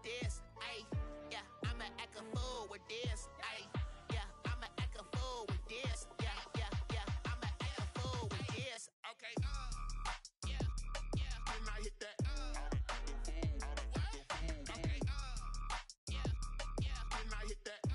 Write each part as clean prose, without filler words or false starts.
this. Ayy, yeah, I'ma act a fool with this. Ayy, yeah, I'ma act a fool with this. Yeah, yeah, yeah, I'ma act a fool with this. Okay, yeah, yeah. Then I hit that. Okay, yeah, yeah. Then I hit that.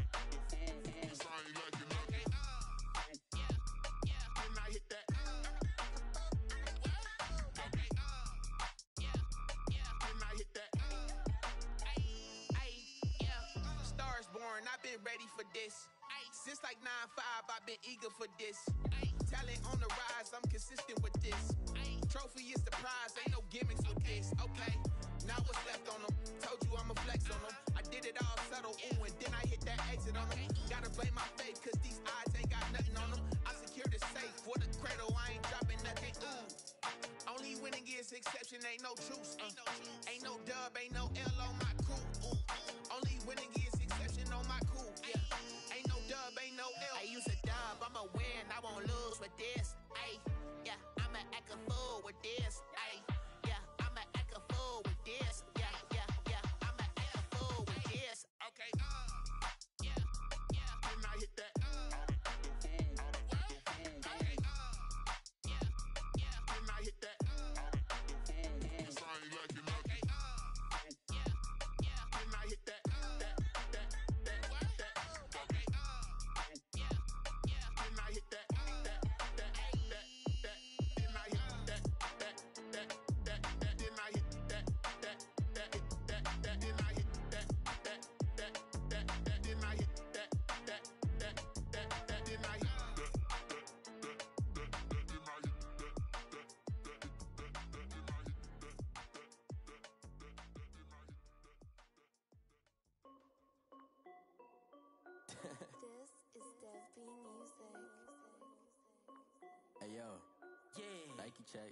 I've been ready for this. Since like 9-5, I've been eager for this. Talent on the rise, I'm consistent with this. Trophy is the prize, ain't no gimmicks with this. Okay, now what's left on them? Told you I'ma flex on them. I did it all subtle, ooh, and then I hit that exit on them. Gotta blame my faith, cause these eyes ain't got nothing on them. I secured the safe for the cradle, I ain't dropping nothing, ooh. Only winning is exception, ain't no truce. Ain't no dub, ain't no L on my crew. Only winning is exception on my crew. Yeah. Ain't no dub, ain't no L. I use a dub, I'ma win, I won't lose with this. Ay, yeah, I'ma act a fool with this. Ay, yeah, I'ma act a fool with this. Yeah, yeah, yeah, I'ma act a fool with this. Okay, yeah, yeah. Then I hit that. Okay, yeah, yeah. Then I hit that. This is Dev B Music. Hey yo, yeah. Nike check.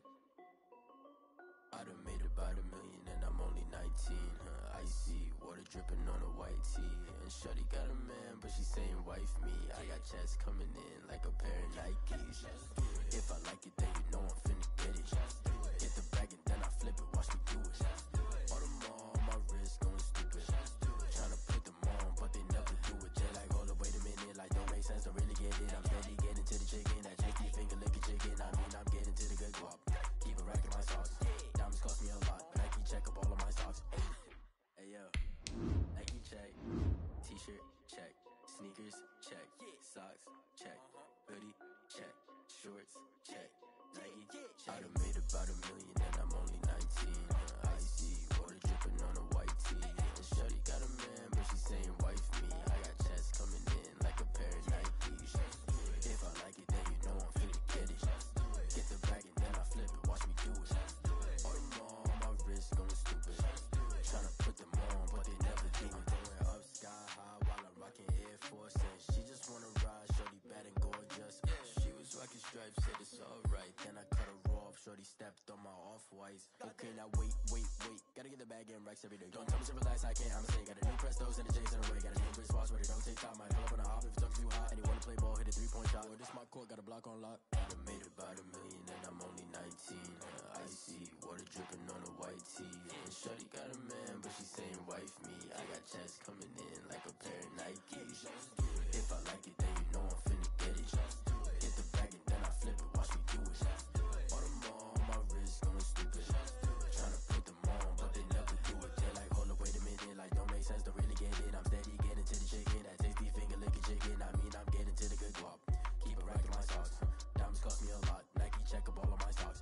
I done made about $1 million and I'm only 19. Icy water dripping on a white tee. And shorty got a man, but she saying wife me. I got checks coming in like a pair of Nikes. If I like it, then you know I'm finna get it. Get the bag and then I flip it, watch me do it. All them on my wrist going stupid. Tryna put them on, but they never do it. Just like, hold up, wait a minute, like don't make sense, don't really get it. I'm steady getting to the chicken, that chicky finger licking chicken. I mean, I'm getting to the good guap. Keep a rack in my socks. Diamonds cost me a lot, but Nike check up all of my socks. Hey yo, Nike check, t-shirt check, sneakers check, socks check, hoodie check, shorts check, Nike check. I done made about $1 million and I'm only 19. Icy water dripping on a white tee. And shorty got a man, but she saying wife me. I got checks coming in like a pair of Nikes. If I like it, then you know I'm finna get it. Get the bag and then I flip it, watch me do it. All them on my wrist going stupid. Tryna put them on, but they never do it. Going up sky high while I'm rocking Air Force. And she just wanna ride, shorty bad and gorgeous. She was rocking stripes, said it's alright. Then I cut her off, shorty stepped on my off-whites. Okay, now wait. Gotta get the bag and racks every day. Don't tell me to relax, I can't, I'ma say. Got a new Prestos and the J's in the way. Got a new Chris Foss, but it don't take time. I pull up on a hop if it's too hot. And you wanna play ball, hit a 3-point shot. Or this my court, got a block on lock. I done made about $1 million and I'm only 19. Icy water dripping on a white tee. And shorty got a man, but she saying wife me. I got checks coming in like a pair of Nikes. If I like it, then you know I'm finna get it. Get the bag and then I flip it, watch me do it. All them on my wrist going stupid. Tryna put them on, but they never do it. They're like, hold up, wait a minute, like don't make sense, don't really get it. I'm steady getting to the chicken, that tasty finger licking chicken. I mean, I'm getting to the good guap. Keep a rack in my socks. Diamonds cost me a lot. Nike check up all of my socks.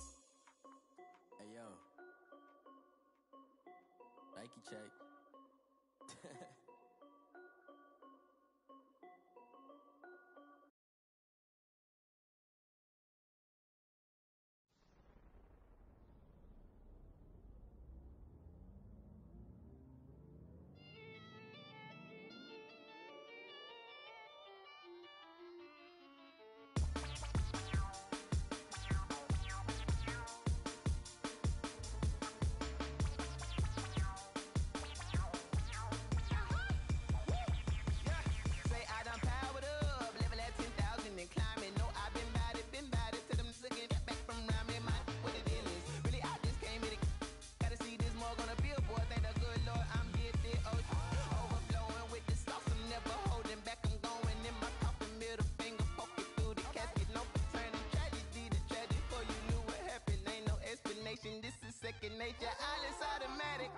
Hey yo, Nike check. make your eyelids automatic.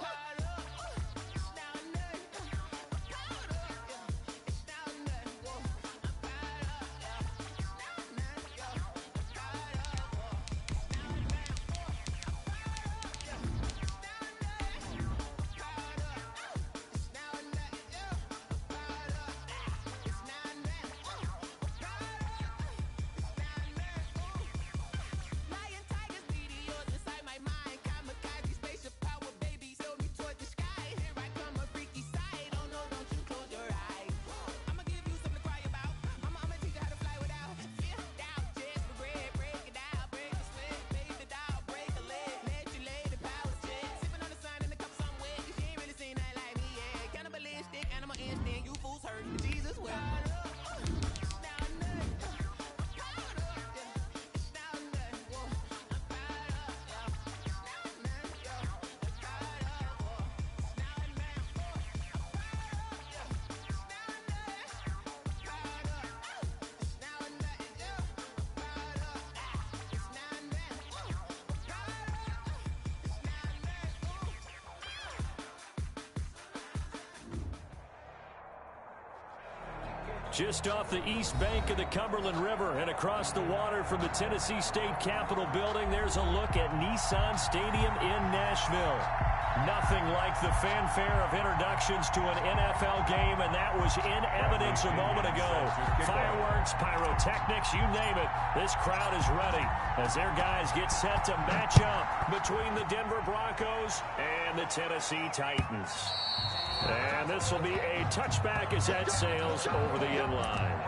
Just off the east bank of the Cumberland River and across the water from the Tennessee State Capitol building, there's a look at Nissan Stadium in Nashville. Nothing like the fanfare of introductions to an NFL game, and that was in evidence a moment ago. Fireworks, pyrotechnics, you name it. This crowd is ready as their guys get set to match up between the Denver Broncos and the Tennessee Titans. And this will be a touchback as that sails over the inline.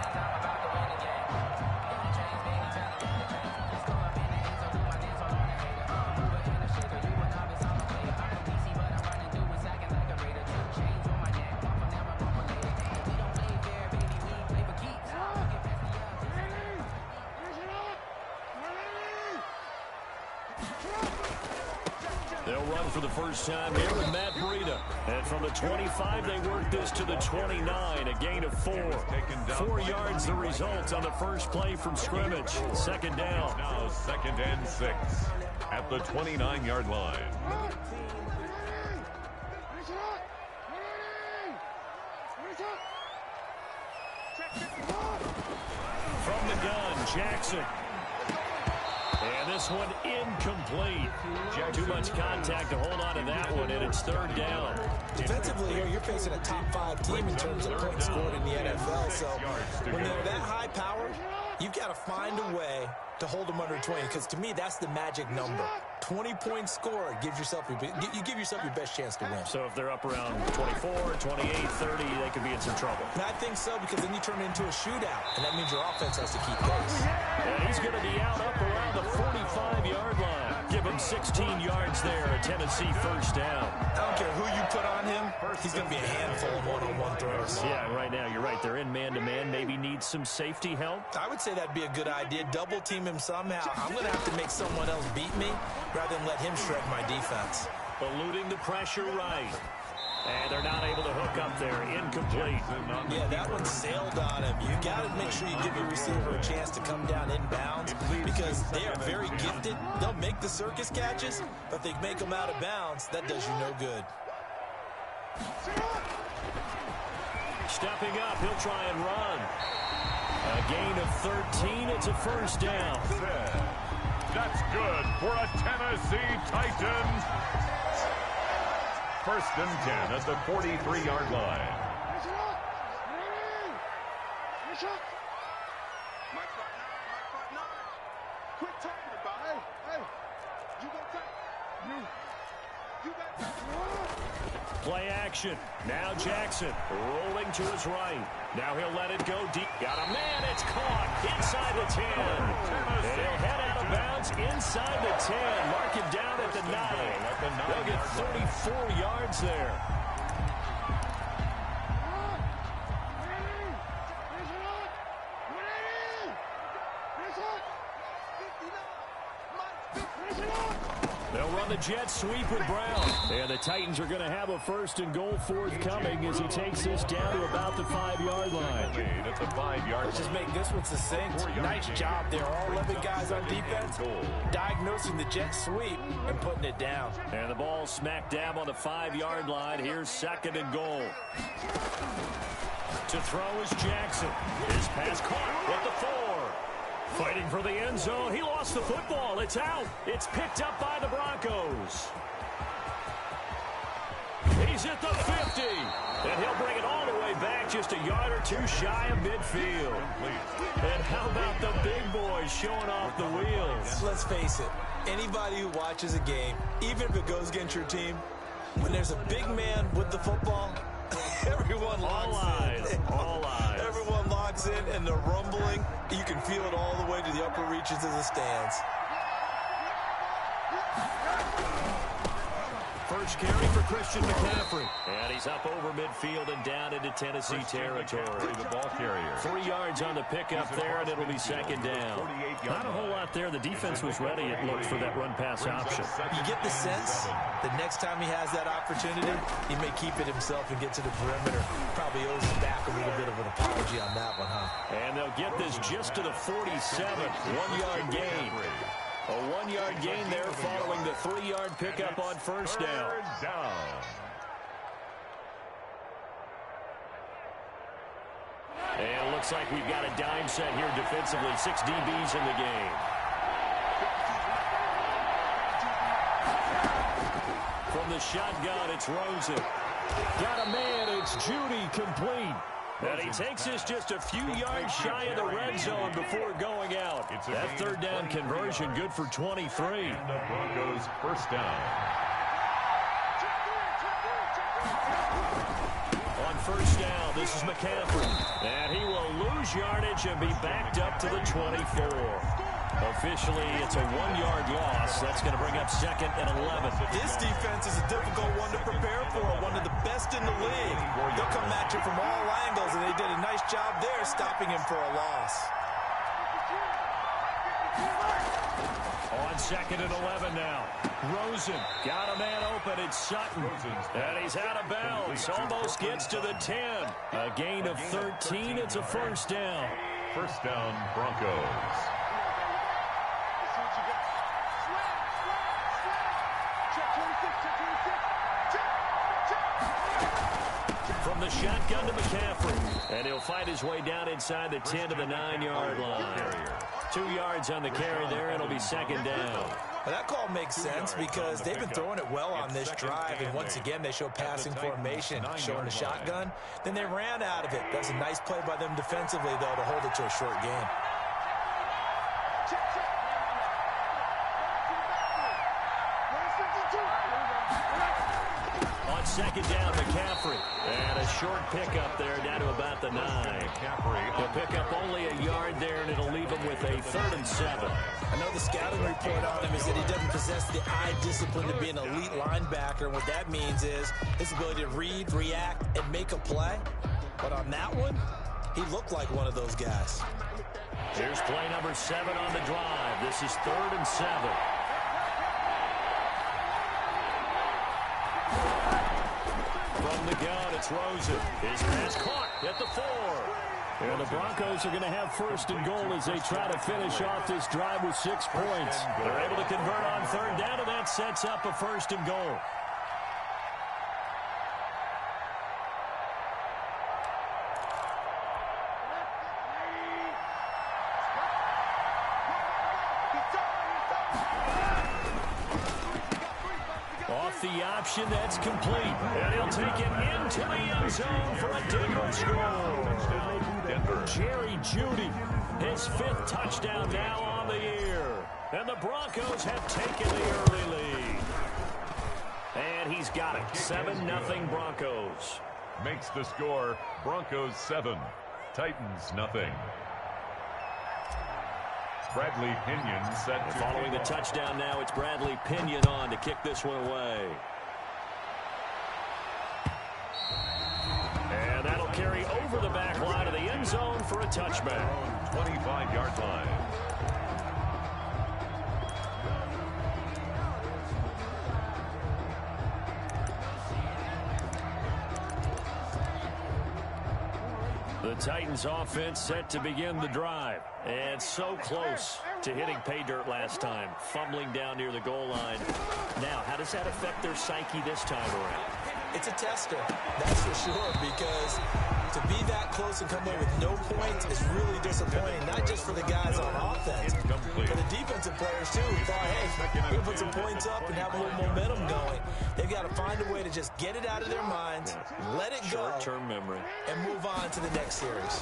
They'll run for the first time here with Matt Breida. And from the 25, they work this to the 29, a gain of 4. 4 yards the result on the first play from scrimmage. Second down. Now 2nd and 6 at the 29-yard line. From the gun, Jackson. And this one incomplete. Too much contact to hold on to that one, and it's 3rd down. Defensively here, you're facing a top 5 team in terms of points scored in the NFL. So when they're that high powered, you've got to find a way to hold them under 20, because to me, that's the magic number. 20 points scored gives yourself you give yourself your best chance to win. So if they're up around 24, 28, 30, they could be in some trouble. And I think so, because then you turn it into a shootout, and that means your offense has to keep pace. And he's going to be out up around the 45-yard line. Give him 16 yards there, a Tennessee first down. I don't care who you put on him, he's going to be a handful of one-on-one throws. Yeah, right now, you're right. They're in man-to-man. Maybe need some safety help. I would say that'd be a good idea. Double team him somehow. I'm going to have to make someone else beat me rather than let him shred my defense. Eluding the pressure right. And they're not able to hook up there. Incomplete. Yeah, that one sailed on him. You got to make sure you give your receiver a chance to come down inbounds, because they are very gifted. They'll make the circus catches, but if they make them out of bounds, that does you no good. Stepping up, he'll try and run. A gain of 13. It's a first down. That's good for a Tennessee Titans. 1st and 10 at the 43-yard line. Play action. Now Jackson rolling to his right. Now he'll let it go deep. Got a man. It's caught inside the 10. And he'll head out of bounds inside the 10. Mark him down at the 9. They'll get 34 yards there. They'll run the the jet sweep with Brown. And the Titans are going to have a 1st and goal forthcoming as he takes this down to about the 5-yard line. At the 5-yard Let's just make this one succinct. Nice job there. All 11 guys on defense diagnosing the jet sweep and putting it down. And the ball smack dab on the 5-yard line. Here's 2nd and goal. To throw is Jackson. His pass caught at the 4. Fighting for the end zone. He lost the football. It's out. It's picked up by the Broncos. He's at the 50. And he'll bring it all the way back just a yard or two shy of midfield. And how about the big boys showing off the wheels? Let's face it. Anybody who watches a game, even if it goes against your team, when there's a big man with the football, everyone locks in. All eyes. Everyone locks in, and the rumbling, you can feel it all the way to the upper reaches of the stands. First carry for Christian McCaffrey. And he's up over midfield and down into Tennessee territory. The ball carrier. 3 yards on the pickup there, and it'll be 2nd down. Not a whole lot there. The defense was ready, it looked, for that run-pass option. You get the sense the next time he has that opportunity, he may keep it himself and get to the perimeter. Probably owes him back a little bit of an apology on that one, huh? And they'll get this just to the 47. 1-yard gain. A 1-yard gain there following the 3-yard pickup on 1st down. And it looks like we've got a dime set here defensively. 6 DBs in the game. From the shotgun, it's Rosen. Got a man, it's Judy, complete. And he takes this just a few yards shy of the red zone before going out. That 3rd down conversion good for 23. And the Broncos 1st down. On 1st down, this is McCaffrey. And he will lose yardage and be backed up to the 24. Officially, it's a 1-yard loss. That's going to bring up 2nd and 11. This defense is a difficult one to prepare for, one of the best in the league. They'll come at you from all angles, and they did a nice job there stopping him for a loss. On 2nd and 11 now. Rosen got a man open. It's Sutton. And he's out of bounds. Almost gets to the 10. A gain of 13. It's a 1st down. 1st down, Broncos. From the shotgun to McCaffrey. And he'll fight his way down inside the 10 to the 9-yard line. 2 yards on the carry there. It'll be 2nd down. Well, that call makes sense because they've been throwing it well on this drive, and once again they show passing formation, showing the shotgun. Then they ran out of it. That was a nice play by them defensively, though, to hold it to a short game. On 2nd down, McCaffrey. And a short pickup there down to about the 9. He'll pick up only a yard there, and it'll leave him with a 3rd and 7. I know the scouting report on him is that he doesn't possess the eye discipline to be an elite linebacker. And what that means is his ability to read, react, and make a play. But on that one, he looked like one of those guys. Here's play number 7 on the drive. This is 3rd and 7. From the gun, it's Rosen. His pass caught at the 4. And the Broncos are going to have 1st and goal as they try to finish off this drive with 6 points. They're able to convert on 3rd down, and that sets up a 1st and goal. The option that's complete, and he'll take it into the end zone for a Denver score. Jerry Jeudy, his 5th touchdown now on the year, and the Broncos have taken the early lead. And he's got it, 7-0 Broncos. Makes the score Broncos 7, Titans nothing. Bradley Pinion set to following the touchdown now. It's Bradley Pinion on to kick this one away. And that'll carry over the back line of the end zone for a touchback. 25-yard line. The Titans offense set to begin the drive. And so close to hitting pay dirt last time. Fumbling down near the goal line. Now, how does that affect their psyche this time around? It's a tester, that's for sure, because to be that close and come away with no points is really disappointing, not just for the guys on offense, but the defensive players too, who thought, hey, we're going to put some points up and have a little momentum going. They've got to find a way to just get it out of their minds, let it go, short-term memory, and move on to the next series.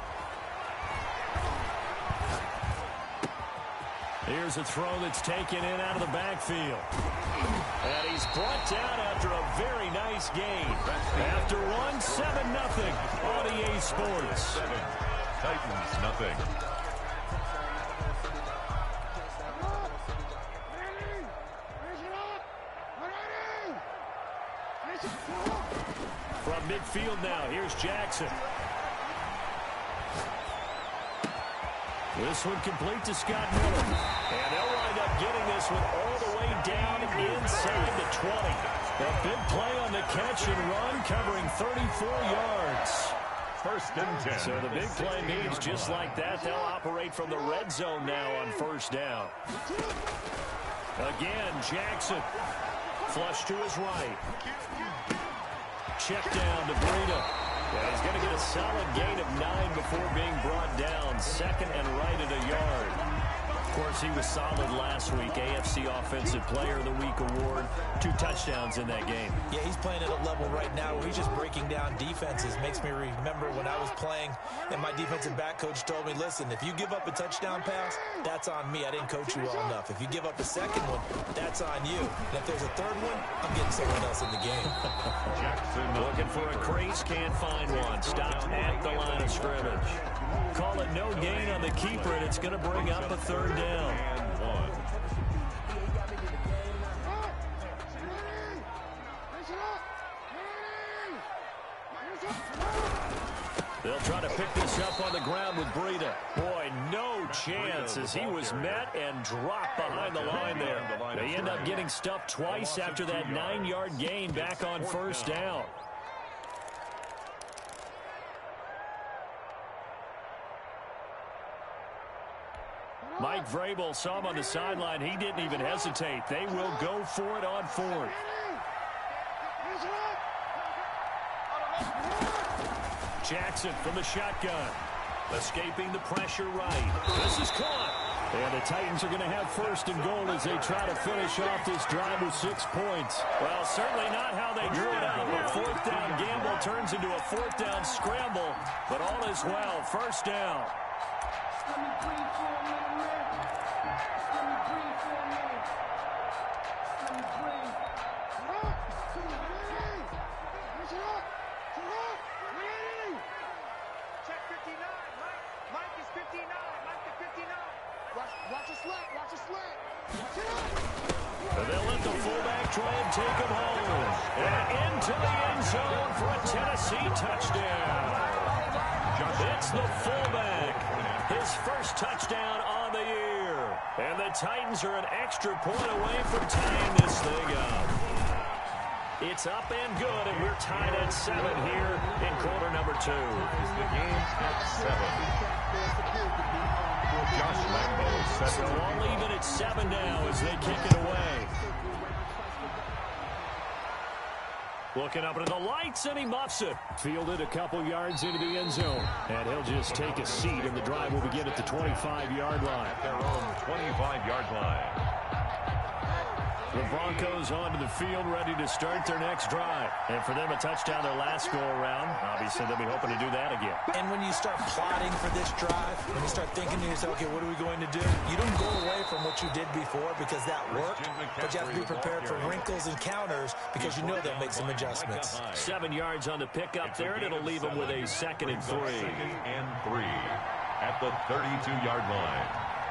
Here's a throw that's taken in out of the backfield. And he's brought down after a very nice gain. After one, 7-0 on EA Sports. 7, Titans nothing. From midfield now, here's Jackson. This one complete to Scott Miller. And they'll wind up getting this one all the way down inside the 20. A big play on the catch and run, covering 34 yards. First and 10. So the big play means just like that, they'll operate from the red zone now on first down. Again, Jackson. Flush to his right. Check down to Breida. Yeah, he's going to get a solid gain of 9 before being brought down. Second and right at a yard. Of course, he was solid last week. AFC Offensive Player of the Week award. 2 touchdowns in that game. Yeah, he's playing at a level right now where he's just breaking down defenses. Makes me remember when I was playing and my defensive back coach told me, listen, if you give up a touchdown pass, that's on me. I didn't coach you well enough. If you give up a second one, that's on you. And if there's a third one, I'm getting someone else in the game. Jackson looking for a crease, can't find one. Stopped at the line of scrimmage. Call it no gain on the keeper, and it's going to bring up a third down. And 1. They'll try to pick this up on the ground with Breida. Boy, no chance as he was met and dropped behind the line there. They end up getting stuffed twice after that 9-yard gain back on first down. Mike Vrabel saw him on the sideline. He didn't even hesitate. They will go for it on fourth. Jackson from the shotgun. Escaping the pressure right. This is caught. And the Titans are going to have first and goal as they try to finish off this drive with 6 points. Well, certainly not how they drew it up. A fourth down gamble turns into a fourth down scramble. But all is well. First down. They'll let the fullback try and take him home. And into the end zone for a Tennessee touchdown. It's the fullback. His first touchdown on the year. And the Titans are an extra point away from tying this thing up. It's up and good, and we're tied at 7 here in quarter number 2. The game's at 7. Josh Lambo, so all even at 7 now as they kick it away. Looking up into the lights, and he muffs it. Fielded a couple yards into the end zone. And he'll just take a seat, and the drive will begin at the 25-yard line. At their own 25-yard line. The Broncos onto the field, ready to start their next drive. And for them, a touchdown their last go-around. Obviously, they'll be hoping to do that again. And when you start plotting for this drive, when you start thinking to yourself, okay, what are we going to do? You don't go away from what you did before because that worked, but you have to be prepared for wrinkles and counters because you know they'll make some adjustments. 7 yards on the pickup there, and it'll leave them with a 2nd and 3. 2nd and 3 at the 32-yard line.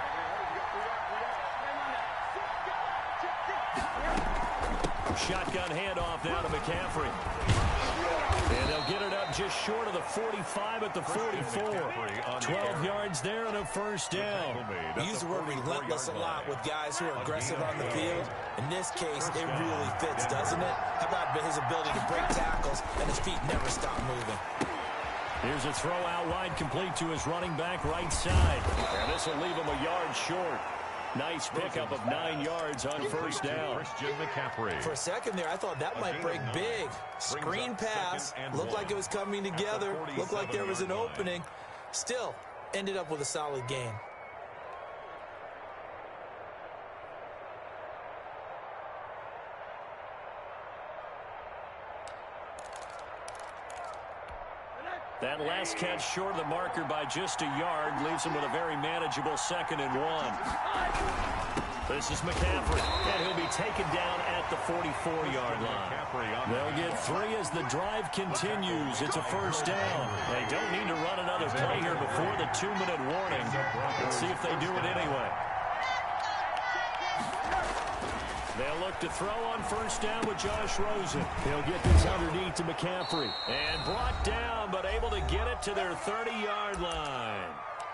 Shotgun handoff now to McCaffrey. And they'll get it up just short of the 45 at the 44. 12 yards there and a first down. We use the word relentless a lot with guys who are aggressive on the field. In this case, it really fits, doesn't it? How about his ability to break tackles and his feet never stop moving? Here's a throw out wide, complete to his running back right side. And this will leave him a yard short. Nice pickup of 9 yards on first down. Christian McCaffrey. For a second there, I thought that might break big. Screen pass. Looked like it was coming together. Looked like there was an opening. Still, ended up with a solid game. That last catch short of the marker by just a yard leaves him with a very manageable 2nd and 1. This is McCaffrey, and he'll be taken down at the 44-yard line. They'll get 3 as the drive continues. It's a first down. They don't need to run another play here before the 2-minute warning. Let's see if they do it anyway. They'll look to throw on first down with Josh Rosen. He'll get this underneath to McCaffrey. And brought down, but able to get it to their 30-yard line.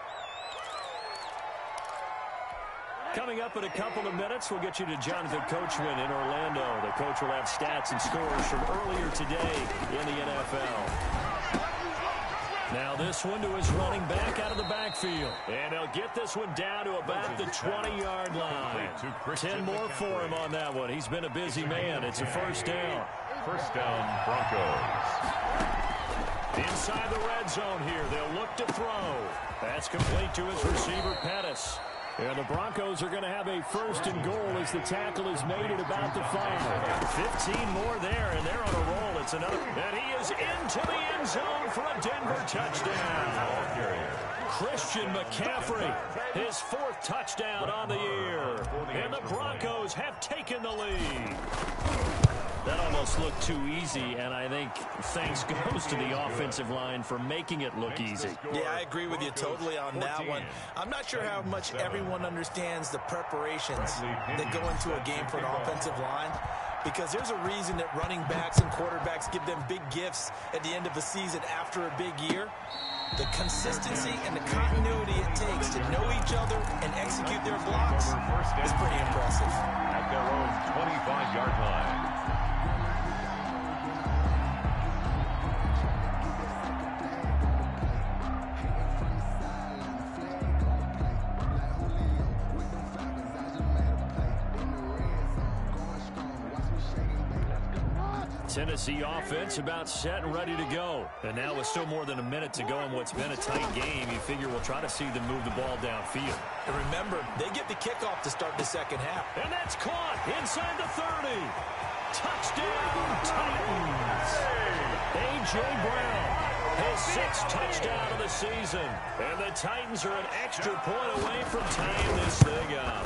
Coming up in a couple of minutes, we'll get you to Jonathan Coachman in Orlando. The coach will have stats and scores from earlier today in the NFL. Now this one to his running back out of the backfield. And he'll get this one down to about the 20-yard line. 10 more for him on that one. He's been a busy man. It's a first down. First down, Broncos. Inside the red zone here. They'll look to throw. That's complete to his receiver, Pettis. And the Broncos are going to have a first and goal as the tackle is made at about the 5. 15 more there, and they're on a roll. It's another. And he is into the end zone for a Denver touchdown. Christian McCaffrey, his 4th touchdown on the year. And the Broncos have taken the lead. That almost looked too easy, and I think thanks goes to the offensive line for making it look easy. Yeah, I agree with you totally on that one. I'm not sure how much everyone understands the preparations that go into a game for an offensive line, because there's a reason that running backs and quarterbacks give them big gifts at the end of the season after a big year. The consistency and the continuity it takes to know each other and execute their blocks is pretty impressive. At their own 25-yard line. Tennessee offense about set and ready to go. And now with still more than a minute to go in what's been a tight game, you figure we'll try to see them move the ball downfield. And remember, they get the kickoff to start the second half. And that's caught inside the 30. Touchdown, Titans. A.J. Brown, his 6th touchdown of the season. And the Titans are an extra point away from tying this thing up.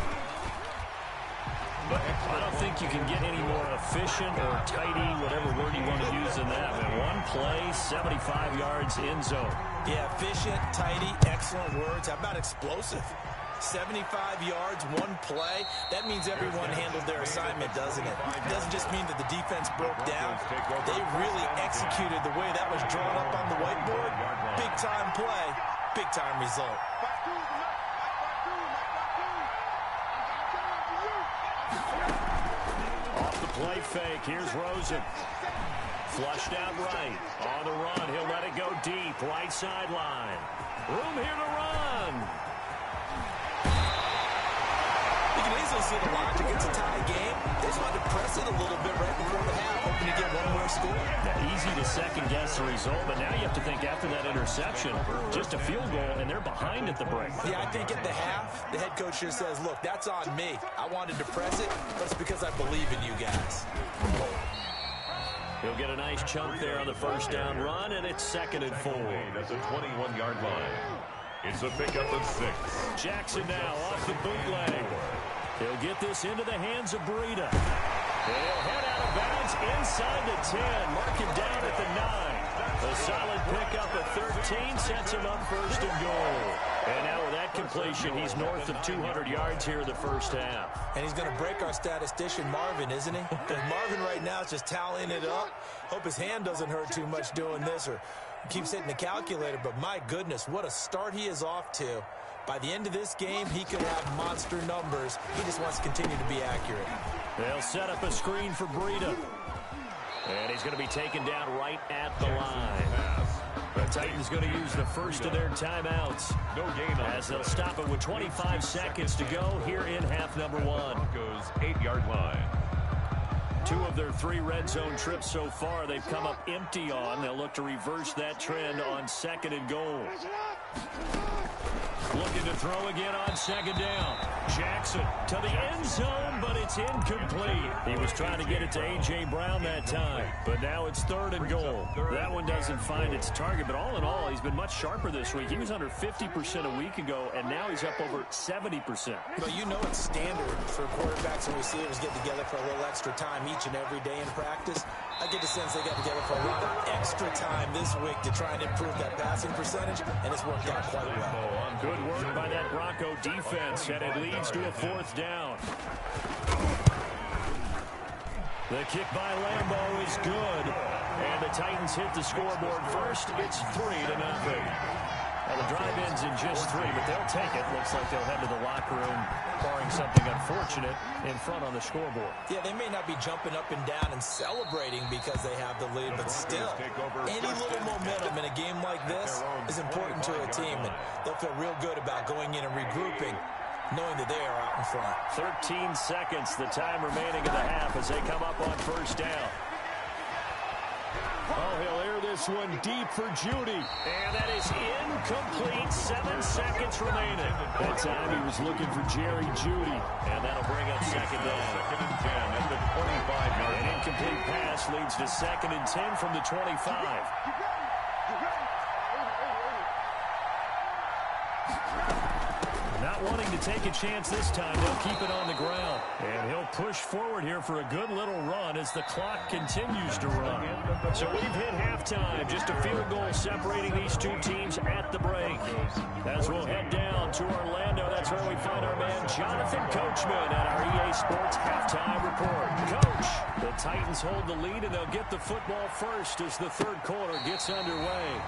I don't think you can get any more efficient or tidy, whatever word you want to use in that. Man, one play, 75 yards in zone. Yeah, efficient, tidy, excellent words. How about explosive? 75 yards, one play. That means everyone handled their assignment, doesn't it? It doesn't just mean that the defense broke down. They really executed the way that was drawn up on the whiteboard. Big-time play, big-time result. Play fake. Here's Rosen. Flushed out right. On the run. He'll let it go deep. Right sideline. Room here to run. You can easily see the logic. It's a tie game. They just wanted to press it a little bit right before the half, hoping to get one more score. Yeah, easy to second-guess the result, but now you have to think after that interception, just a field goal, and they're behind at the break. Yeah, I think at the half, the head coach just says, look, that's on me. I wanted to press it, but it's because I believe in you guys. He'll get a nice chunk there on the first down run, and it's 2nd and 4. At the 21-yard line. It's a pickup of 6. Jackson now off the bootleg. He'll get this into the hands of Breida. And he'll head out of bounds inside the 10. Mark him down at the 9. A solid pickup at 13 sets him up 1st and goal. And now with that completion, he's north of 200 yards here in the first half. And he's going to break our statistician Marvin, isn't he? Because Marvin right now is just tallying it up. Hope his hand doesn't hurt too much doing this or keeps hitting the calculator. But my goodness, what a start he is off to. By the end of this game, he could have monster numbers. He just wants to continue to be accurate. They'll set up a screen for Breida. And he's going to be taken down right at the line. The Titans going to use the first of their timeouts. No gain on as they'll stop it with 25 seconds to go here in half number one. Broncos 8-yard line. 2 of their 3 red zone trips so far they've come up empty on. They'll look to reverse that trend on 2nd and goal. Looking to throw again on 2nd down. Jackson to the end zone, but it's incomplete. He was trying to get it to A.J. Brown that time, but now it's 3rd and goal. That one doesn't find its target, but all in all, he's been much sharper this week. He was under 50% a week ago, and now he's up over 70%. But you know it's standard for quarterbacks and receivers get together for a little extra time each and every day in practice. I get the sense they got together for a lot of extra time this week to try and improve that passing percentage, and it's worked out quite well. Good work by that Bronco defense, and it leads to a 4th down. The kick by Lambeau is good, and the Titans hit the scoreboard first. It's 3-0. Now, the drive ends in just 3, but they'll take it. Looks like they'll head to the locker room, barring something unfortunate, in front on the scoreboard. Yeah, they may not be jumping up and down and celebrating because they have the lead, but still, any little momentum in a game like this is important to a team, and they'll feel real good about going in and regrouping, knowing that they are out in front. 13 seconds, the time remaining in the half as they come up on 1st down. Oh, he'll air this one deep for Judy. And that is incomplete. 7 seconds remaining. That time he was looking for Jerry Judy. And that'll bring up 2nd down. 2nd and 10 at the 25-yard line. An incomplete pass leads to 2nd and 10 from the 25. Not wanting to take a chance this time, they'll keep it on the ground. And he'll push forward here for a good little run as the clock continues to run. So we've hit halftime. Just a field goal separating these 2 teams at the break. As we'll head down to Orlando, that's where we find our man Jonathan Coachman at our EA Sports Halftime Report. Coach, the Titans hold the lead, and they'll get the football first as the 3rd quarter gets underway.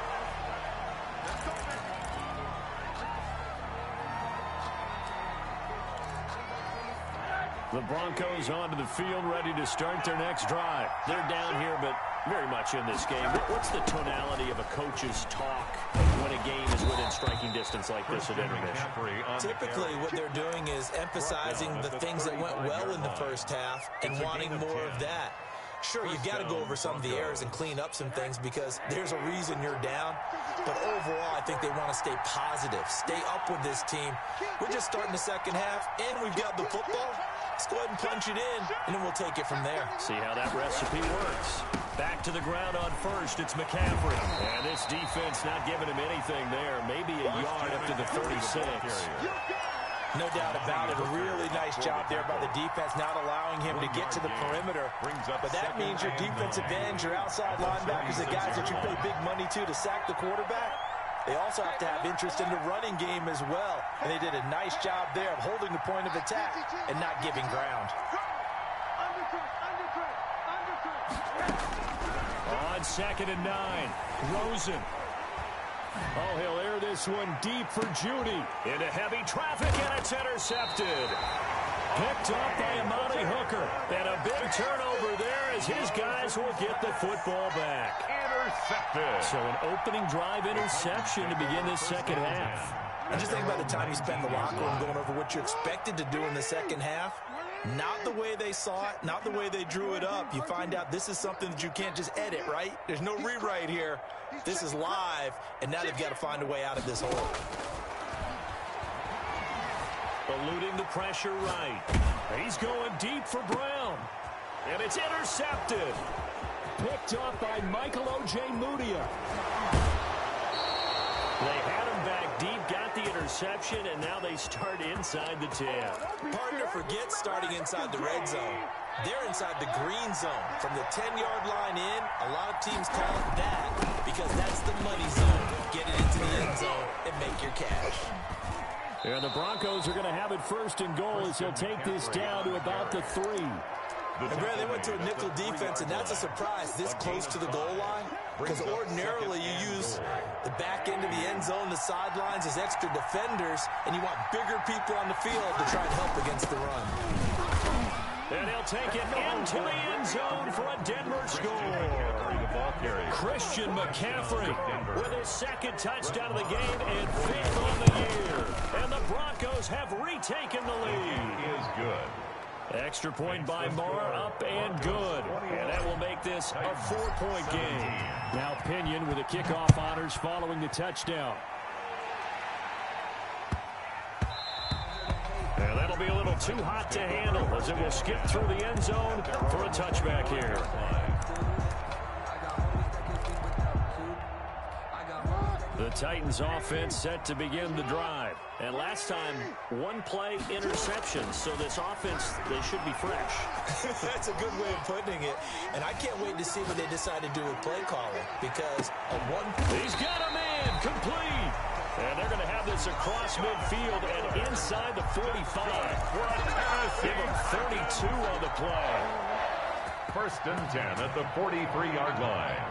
The Broncos onto the field, ready to start their next drive. They're down here, but very much in this game. What's the tonality of a coach's talk when a game is within striking distance like this at intermission? Typically, what they're doing is emphasizing the things that went well in the first half and wanting more of that. Sure, you've got to go over some of the errors and clean up some things because there's a reason you're down. But overall, I think they want to stay positive, stay up with this team. We're just starting the second half, and we've got the football. Let's go ahead and punch it in, and then we'll take it from there. See how that recipe works. Back to the ground on 1st, it's McCaffrey. And this defense not giving him anything there. Maybe a yard up to the 36. No doubt about it. A really nice job there by the defense, not allowing him to get to the perimeter. But that means your defensive ends, your outside linebackers, the guys that you pay big money to sack the quarterback, they also have to have interest in the running game as well. And they did a nice job there of holding the point of attack and not giving ground. On 2nd and 9, Rosen. Oh, he'll air this one deep for Judy. Into heavy traffic, and it's intercepted. Picked up by Amani Hooker. And a big turnover there as his guys will get the football back. Intercepted. So an opening drive interception to begin this second half. And just think about the time you spend in the locker room going over what you expected to do in the second half. Not the way they saw it, not the way they drew it up. You find out this is something that you can't just edit, right? There's no rewrite here. This is live, and now they've got to find a way out of this hole. Eluding the pressure right. He's going deep for Brown. And it's intercepted. Picked up by Michael Ojemudia. They had him back deep, got the interception, and now they start inside the 10. Hard to forget starting inside the red zone. They're inside the green zone. From the 10-yard line in, a lot of teams call it that because that's the money zone. Get it into the end zone and make your cash. And the Broncos are going to have it 1st and goal as he'll take this down to about the 3. And Brad, they went to a nickel defense, and that's a surprise this close to the goal line because ordinarily you use the back end of the end zone, the sidelines as extra defenders, and you want bigger people on the field to try and help against the run. And he'll take it into the end zone for a Denver score. Christian McCaffrey with his second touchdown of the game and 5th on the year. And the Broncos have retaken the lead. He is good. Extra point by Marr, up and good. And that will make this a 4-point game. Now Pinion with the kickoff honors following the touchdown. And that'll be a little too hot to handle as it will skip through the end zone for a touchback here. The Titans offense set to begin the drive. And last time, 1-play interception. So this offense, they should be fresh. That's a good way of putting it. And I can't wait to see what they decide to do with play calling. Because a one... He's got a man complete. And they're going to have this across midfield and inside the 45. Give him 32 on the play. 1st and 10 at the 43-yard line.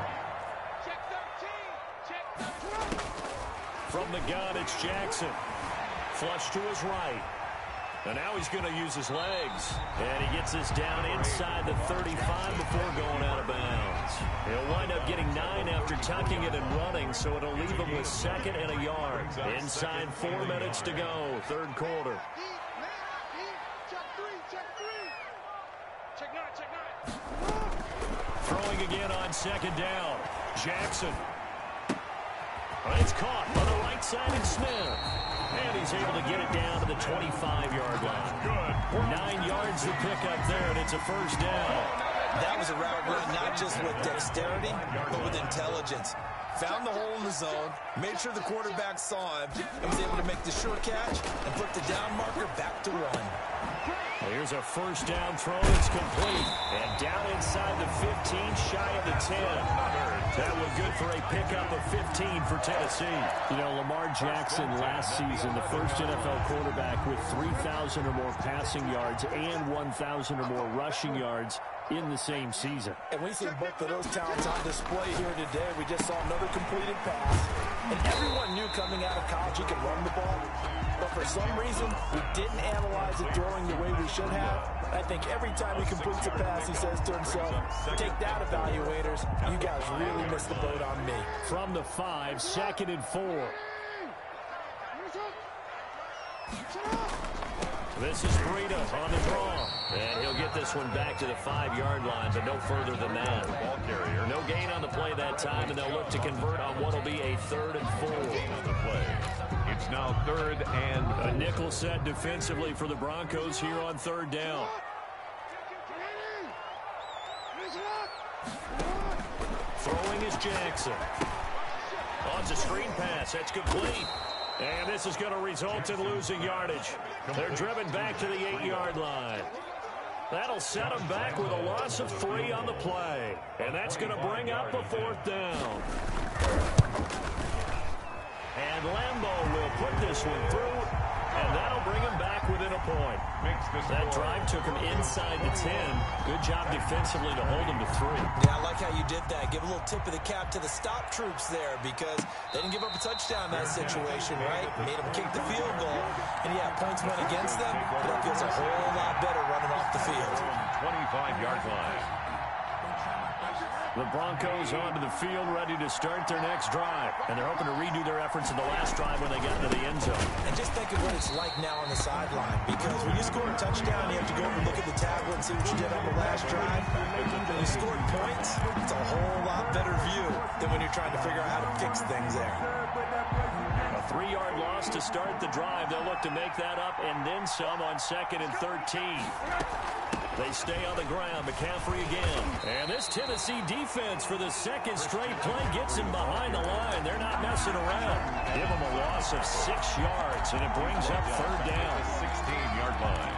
From the gun, it's Jackson. Flush to his right. And now he's going to use his legs. And he gets this down inside the 35 before going out of bounds. He'll wind up getting 9 after tucking it and running, so it'll leave him with 2nd and a yard. Inside 4 minutes to go, 3rd quarter. Throwing again on 2nd down. Jackson. It's caught on the right side of Smith. And he's able to get it down to the 25-yard line. 9 yards to pick up there, and it's a 1st down. That was a route run not just with dexterity, but with intelligence. Found the hole in the zone, made sure the quarterback saw him, and was able to make the sure catch and put the down marker back to 1. Here's a 1st down throw. It's complete. And down inside the 15, shy of the 10. That was good for a pickup of 15 for Tennessee. You know, Lamar Jackson last season, the first NFL quarterback with 3,000 or more passing yards and 1,000 or more rushing yards in the same season. And we see both of those talents on display here today. We just saw another completed pass. And everyone knew coming out of college he could run the ball. But for some reason, we didn't analyze it throwing the way we should have. I think every time he completes a pass, he says to himself, take that, evaluators. You guys really missed the boat on me. From the 5, 2nd and 4. This is Breida on the draw. And he'll get this one back to the 5-yard line, but no further than that. Ball carrier. No gain on the play that time, and they'll look to convert on what will be a 3rd and 4. On the play. It's now 3rd and 4. A nickel set defensively for the Broncos here on 3rd down. Throwing is Jackson. On to screen pass. That's complete. And this is going to result in losing yardage. They're driven back to the 8-yard line. That'll set them back with a loss of 3 on the play. And that's going to bring up a 4th down. And Lambeau will put this one through, and that'll bring him back within a point. That drive took him inside the 10. Good job defensively to hold him to 3. Yeah, I like how you did that. Give a little tip of the cap to the stop troops there because they didn't give up a touchdown in that situation, right? Made them kick the field goal. And, yeah, points went against them, but it feels a whole lot better running off the field. 25-yard line. The Broncos onto the field, ready to start their next drive. And they're hoping to redo their efforts in the last drive when they got into the end zone. And just think of what it's like now on the sideline. Because when you score a touchdown, you have to go over and look at the tablet and see what you did on the last drive. When you scored points, it's a whole lot better view than when you're trying to figure out how to fix things there. A 3-yard loss to start the drive. They'll look to make that up and then some on 2nd and 13. They stay on the ground. McCaffrey again. And this Tennessee defense for the 2nd straight play gets him behind the line. They're not messing around. Give him a loss of 6 yards, and it brings up 3rd down. 16-yard line.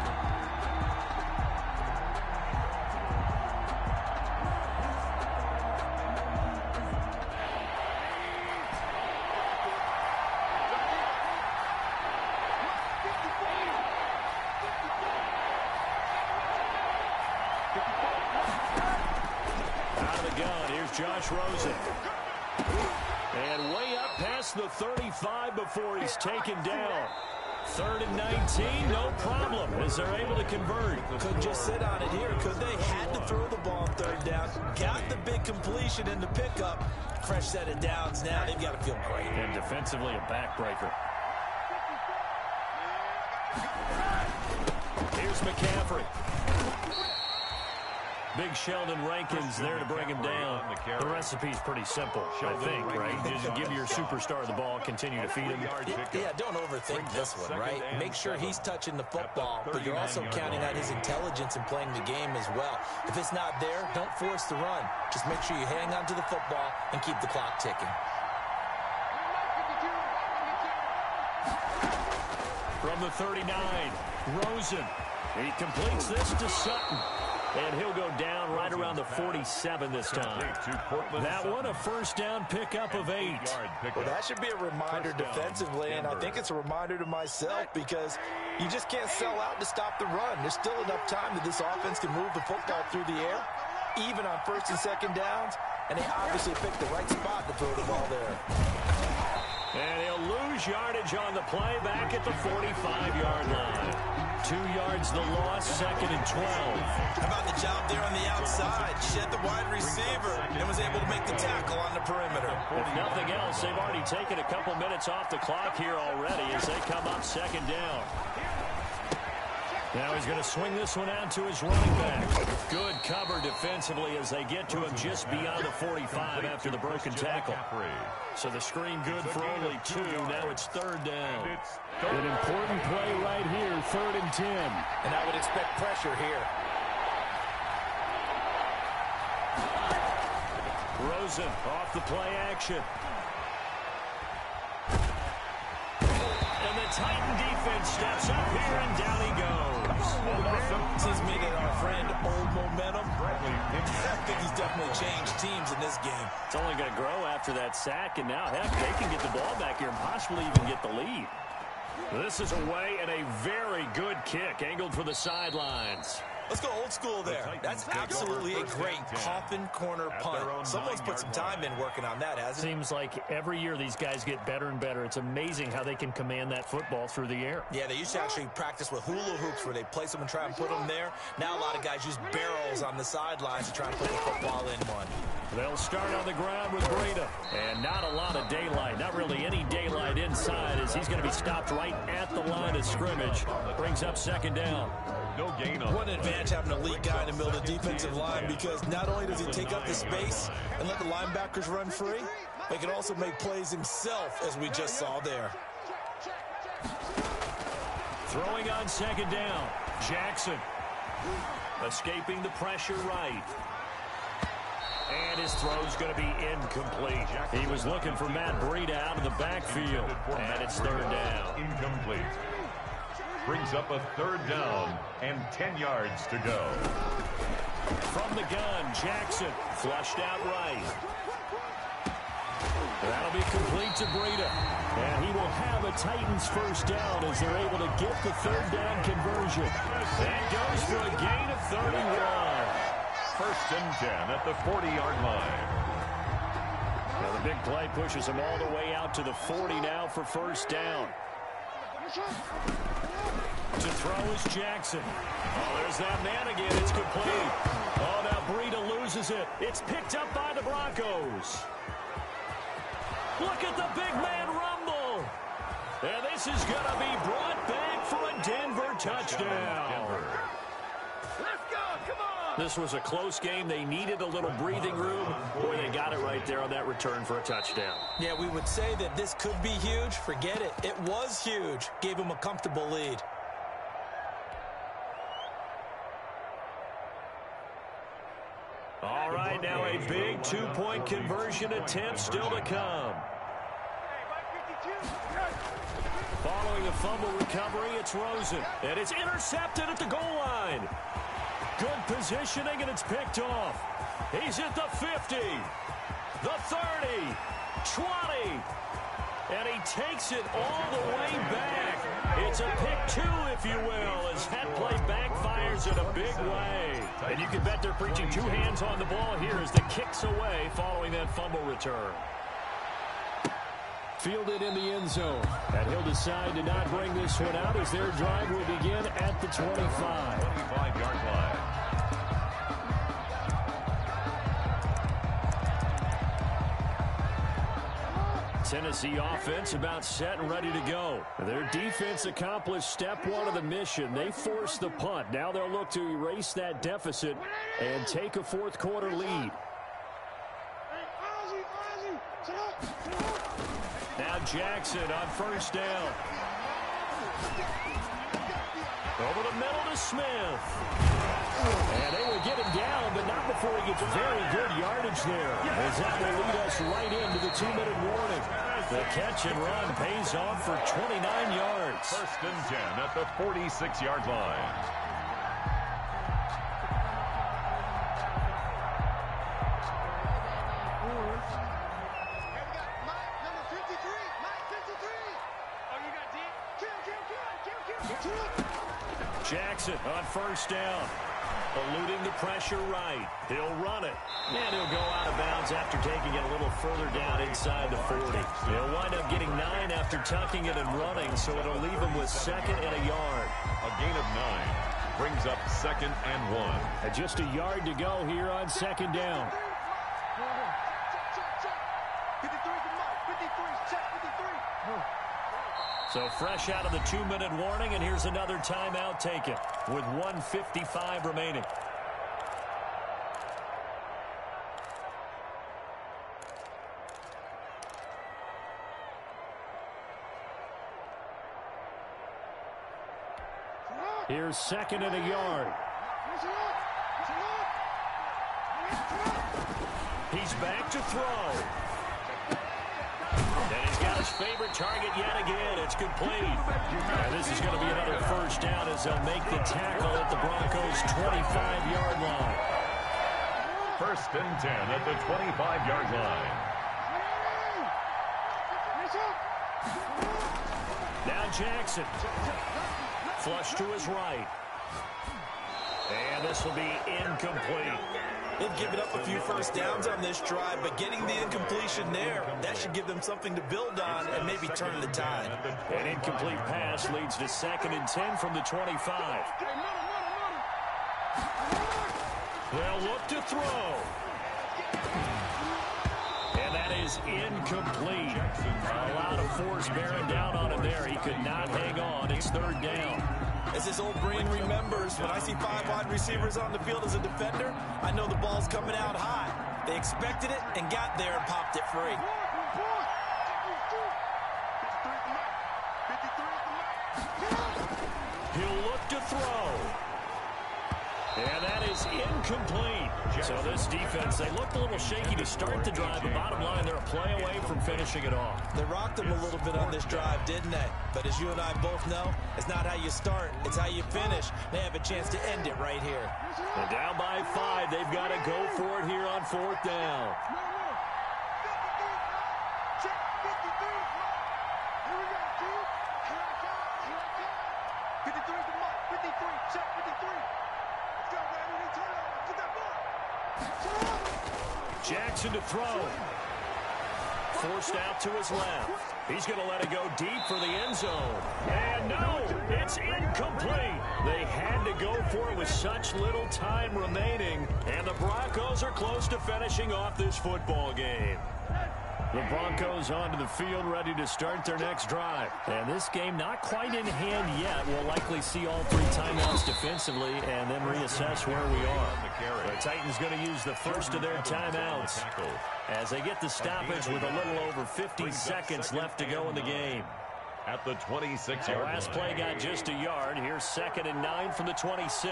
Josh Rosen. And way up past the 35 before he's taken down. 3rd and 19, no problem, as they're able to convert. Couldn't just sit on it here, could they? Had to throw the ball on 3rd down. Got the big completion in the pickup. Fresh set of downs now. They've got to feel great. And defensively, a backbreaker. Here's McCaffrey. Big Sheldon Rankins there to bring him down. The recipe's pretty simple, I think, right? Just give your superstar the ball, continue to feed him. Yeah, don't overthink this one, right? Make sure he's touching the football, but you're also counting on his intelligence in playing the game as well. If it's not there, don't force the run. Just make sure you hang on to the football and keep the clock ticking. From the 39, Rosen. He completes this to Sutton. And he'll go down right around the 47 this time. That one, a first down pickup of 8. Well, that should be a reminder defensively, and I think it's a reminder to myself because you just can't sell out to stop the run. There's still enough time that this offense can move the football through the air, even on 1st and 2nd downs, and they obviously picked the right spot to throw the ball there. And he'll lose yardage on the play back at the 45-yard line. 2 yards the loss, 2nd and 12. How about the job there on the outside? Shed the wide receiver and was able to make the tackle on the perimeter. If nothing else, they've already taken a couple minutes off the clock here already as they come up 2nd down. Now he's going to swing this one out to his running back. Good cover defensively as they get to him just beyond the 45 after the broken tackle. So the screen good for only 2. Now it's 3rd down. An important play right here, 3rd and 10. And I would expect pressure here. Rosen off the play action. And the Titan defense steps up here, and down he goes. Seems to me that our friend Old Momentum, I think he's definitely changed teams in this game. It's only going to grow after that sack, and now, heck, they can get the ball back here and possibly even get the lead. This is away and a very good kick, angled for the sidelines. Let's go old school there. That's absolutely a great coffin corner punt. Someone's put some time in working on that, hasn't it? Seems like every year these guys get better and better. It's amazing how they can command that football through the air. Yeah, they used to actually practice with hula hoops where they place them and try and put them there. Now a lot of guys use barrels on the sidelines to try and put the football in one. They'll start on the ground with Breida. And not a lot of daylight. Not really any daylight inside as he's going to be stopped right at the line of scrimmage. Brings up 2nd down. No gain on What an advantage having an elite guy in the middle of the defensive line because not only does he take up the space and let the linebackers run free, but he can also make plays himself, as we just saw there. Throwing on 2nd down. Jackson escaping the pressure right. And his throw's going to be incomplete. He was looking for Matt Breida out of the backfield. And it's 3rd down. Incomplete. Brings up a 3rd down and 10 yards to go. From the gun, Jackson flushed out right. That'll be complete to Breida. And he will have a Titans 1st down as they're able to get the 3rd down conversion. That goes for a gain of 31. 1st and 10 at the 40-yard line. Now the big play pushes him all the way out to the 40 now for 1st down. To throw is Jackson. Oh, there's that man again. It's complete. Oh, now Breida loses it. It's picked up by the Broncos. Look at the big man rumble. And this is going to be brought back for a Denver touchdown. Let's go. Come on. This was a close game. They needed a little breathing room. Boy, they got it right there on that return for a touchdown. Yeah, we would say that this could be huge. Forget it. It was huge. Gave him a comfortable lead. All right, now a big 2-point conversion attempt still to come. Following a fumble recovery, it's Rosen. And it's intercepted at the goal line. Good positioning, and it's picked off. He's at the 50, the 30, 20. And he takes it all the way back. It's a pick 2, if you will, as that play backfires in a big way. And you can bet they're preaching 2 hands on the ball here as the kick's away following that fumble return. Fielded in the end zone. And he'll decide to not bring this one out as their drive will begin at the 25. 25-yard line. Tennessee offense about set and ready to go. Their defense accomplished step one of the mission. They forced the punt. Now they'll look to erase that deficit and take a fourth quarter lead. Now Jackson on first down. Over the middle to Smith. And they will get him down, but not before he gets very good yardage there. As that will lead us right into the 2-minute warning. The catch and run pays off for 29 yards. First and 10 at the 46-yard line. Jackson on first down. Eluding the pressure right. He'll run it. And he'll go out of bounds after taking it a little further down inside the 40. He'll wind up getting 9 after tucking it and running, so it'll leave him with 2nd and a yard. A gain of 9 brings up 2nd and 1. And just a yard to go here on 2nd down. So fresh out of the 2-minute warning, and here's another timeout taken with 1:55 remaining. Here's 2nd and a yard. He's back to throw. And he's got his favorite target yet again. It's complete. And this is going to be another first down as they'll make the tackle at the Broncos' 25-yard line. First and 10 at the 25-yard line. Now Jackson. Flush to his right. And this will be incomplete. They've given up a few first downs on this drive, but getting the incompletion there, that should give them something to build on and maybe turn the tide. An incomplete pass leads to 2nd and 10 from the 25. They'll look to throw. And that is incomplete. A lot of force bearing down on him there. He could not hang on. It's 3rd down. As his old brain remembers, when I see 5 wide receivers on the field as a defender, I know the ball's coming out high. They expected it and got there and popped it free. He'll look to throw. And that is incomplete. So this defense, they looked a little shaky to start the drive, but bottom line, they're a play away from finishing it off. They rocked them a little bit on this drive, didn't they? But as you and I both know, it's not how you start, it's how you finish. They have a chance to end it right here. And down by 5, they've got to go for it here on 4th down. Jackson to throw. Forced out to his left. He's going to let it go deep for the end zone. And no, it's incomplete. They had to go for it with such little time remaining. And the Broncos are close to finishing off this football game. The Broncos onto the field, ready to start their next drive. And this game not quite in hand yet. We'll likely see all 3 timeouts defensively and then reassess where we are. The Titans going to use the first of their timeouts as they get the stoppage with a little over 50 seconds left to go in the game. At the 26-yard line. The last play got just a yard. Here's 2nd and 9 from the 26.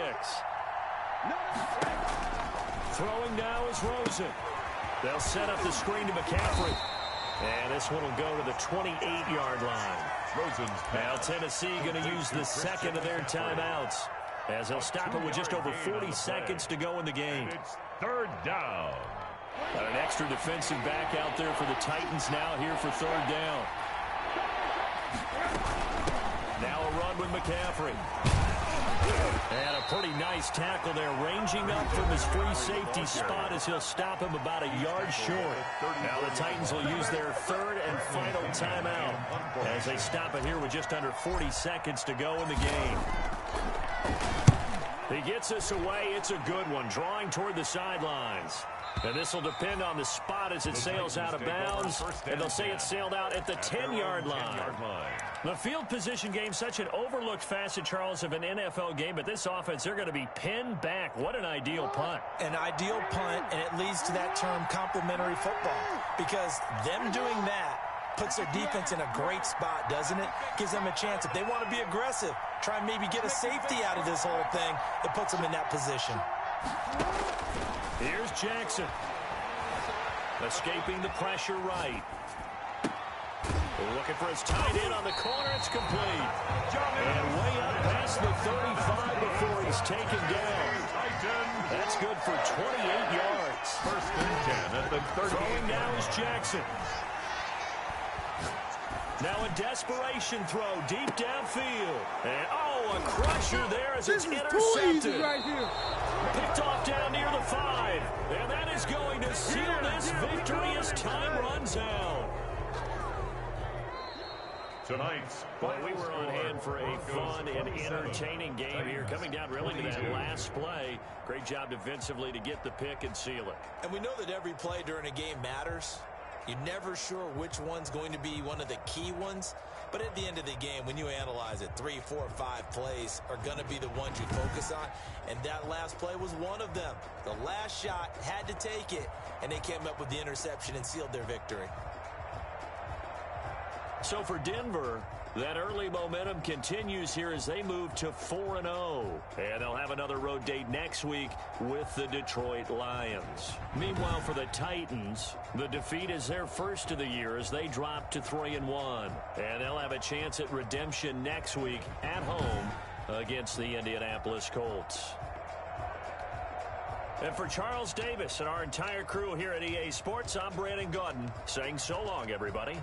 Throwing now is Rosen. They'll set up the screen to McCaffrey. And this one will go to the 28-yard line. Now Tennessee going to use the 2nd of their timeouts as they'll stop it with just over 40 seconds to go in the game. It's 3rd down. Got an extra defensive back out there for the Titans now here for 3rd down. Now a run with McCaffrey. And a pretty nice tackle there, ranging up from his free safety spot as he'll stop him about a yard short. Now the Titans will use their third and final timeout as they stop it here with just under 40 seconds to go in the game. He gets us away. It's a good one, drawing toward the sidelines. And this will depend on the spot as it sails out of bounds. And they'll say it sailed out at the 10-yard line. The field position game, such an overlooked facet, Charles, of an NFL game. But this offense, they're going to be pinned back. What an ideal punt. An ideal punt, and it leads to that term complementary football. Because them doing that puts their defense in a great spot, doesn't it? Gives them a chance. If they want to be aggressive, try and maybe get a safety out of this whole thing, it puts them in that position. Here's Jackson. Escaping the pressure right. Looking for his tight end on the corner. It's complete. And way up past the 35 before he's taken down. That's good for 28 yards. First and 10 at the 30. Throwing now is Jackson. Now a desperation throw deep downfield. And, a crusher there as it's intercepted. Right here. Picked off down near the 5. And that is going to seal this victory as time runs out. Tonight's Well, we were on hand for a fun and entertaining game here. Coming down really to that last play. Great job defensively to get the pick and seal it. And we know that every play during a game matters. You're never sure which one's going to be one of the key ones. But at the end of the game, when you analyze it, 3, 4, 5 plays are going to be the ones you focus on. And that last play was one of them. The last shot had to take it, and they came up with the interception and sealed their victory. So for Denver, that early momentum continues here as they move to 4-0. And they'll have another road date next week with the Detroit Lions. Meanwhile, for the Titans, the defeat is their first of the year as they drop to 3-1. And they'll have a chance at redemption next week at home against the Indianapolis Colts. And for Charles Davis and our entire crew here at EA Sports, I'm Brandon Gaudin saying so long, everybody.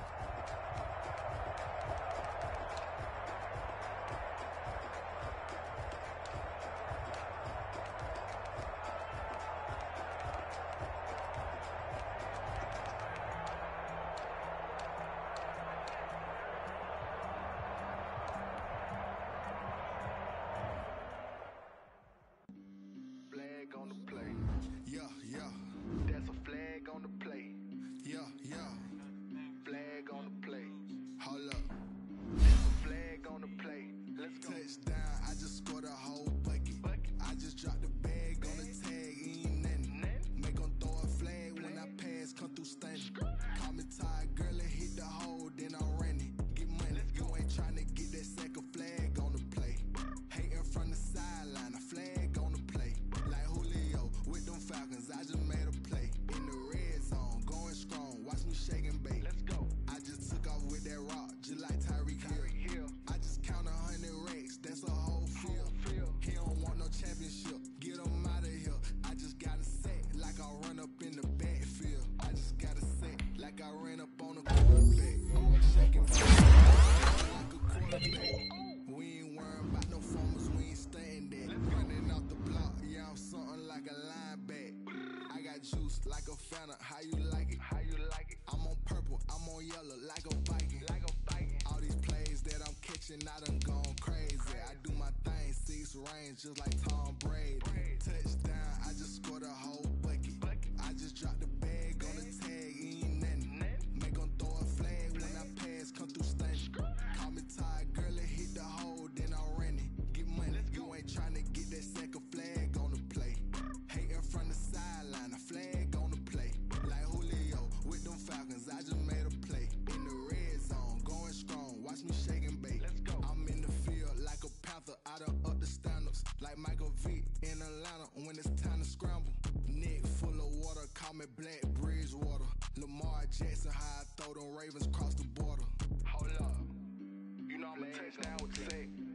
I done gone crazy. I do my thing, 6 range, just like Tom Brady. Touchdown, I just scored a whole bucket. I just dropped the bag on the tag, ain't nothing. Make them throw a flag when I pass, come through stunning. Call me tired, girl, it hit the hole, then I ran it. Get money, you ain't trying to get that second flag on the play. Hating from the sideline, a flag on the play. Like Julio with them Falcons, I just made a play. In the red zone, going strong, watch me shake and bake. I'm in the field like a panther, I done up the standards. Like Michael Vick in Atlanta when it's time to scramble. Neck full of water, call me Black Bridgewater. Lamar Jackson, how I throw them Ravens across the border. Hold up, you know I'm a touchdown with the say.